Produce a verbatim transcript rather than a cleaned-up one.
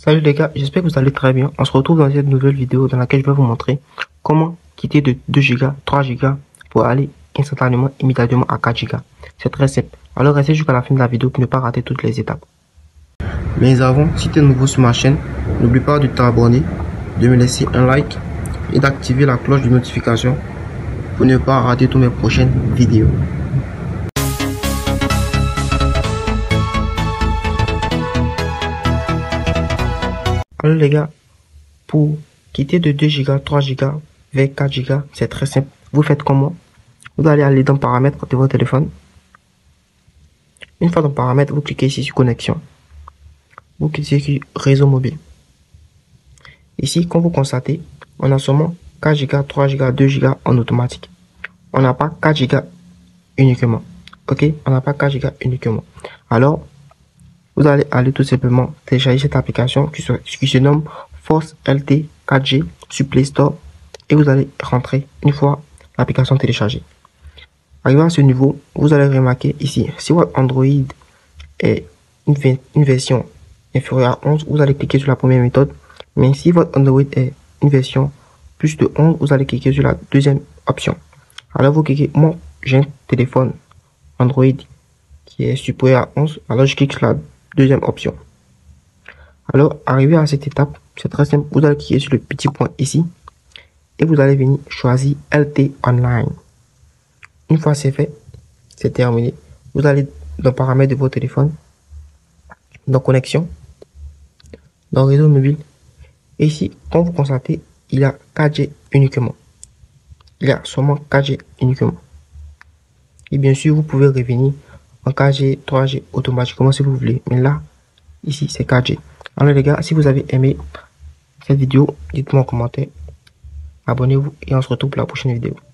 Salut les gars, j'espère que vous allez très bien. On se retrouve dans cette nouvelle vidéo dans laquelle je vais vous montrer comment quitter de deux giga, trois giga pour aller instantanément, immédiatement à quatre giga. C'est très simple. Alors restez jusqu'à la fin de la vidéo pour ne pas rater toutes les étapes. Mais avant, si tu es nouveau sur ma chaîne, n'oublie pas de t'abonner, de me laisser un like et d'activer la cloche de notification pour ne pas rater toutes mes prochaines vidéos. Alors les gars, pour quitter de deux giga, trois giga vers quatre giga, c'est très simple. Vous faites comment? Vous allez aller dans paramètres de votre téléphone. Une fois dans paramètres, vous cliquez ici sur connexion. Vous cliquez sur réseau mobile. Ici, comme vous constatez, on a seulement quatre giga, trois giga, deux giga en automatique. On n'a pas quatre giga uniquement. Ok? On n'a pas quatre giga uniquement. Alors, vous allez aller tout simplement télécharger cette application qui se, qui se nomme Force L T quatre G sur Play Store et vous allez rentrer une fois l'application téléchargée. Arrivé à ce niveau, vous allez remarquer ici, si votre Android est une, une version inférieure à onze, vous allez cliquer sur la première méthode. Mais si votre Android est une version plus de onze, vous allez cliquer sur la deuxième option. Alors vous cliquez, moi j'ai un téléphone Android qui est supérieur à onze, alors je clique sur la deuxième option. Alors, arrivé à cette étape, c'est très simple. Vous allez cliquer sur le petit point ici et vous allez venir choisir L T E Online. Une fois c'est fait, c'est terminé. Vous allez dans paramètres de votre téléphone, dans connexion, dans réseau mobile. Et ici, comme vous constatez, il y a quatre G uniquement. Il y a seulement quatre G uniquement. Et bien sûr, vous pouvez revenir en quatre G, trois G automatiquement si vous voulez. Mais là, ici, c'est quatre G. Alors les gars, si vous avez aimé cette vidéo, dites-moi en commentaire. Abonnez-vous et on se retrouve pour la prochaine vidéo.